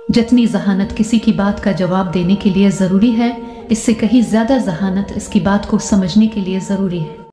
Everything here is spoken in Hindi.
जितनी ज़हानत किसी की बात का जवाब देने के लिए ज़रूरी है, इससे कहीं ज़्यादा ज़हानत इसकी बात को समझने के लिए ज़रूरी है।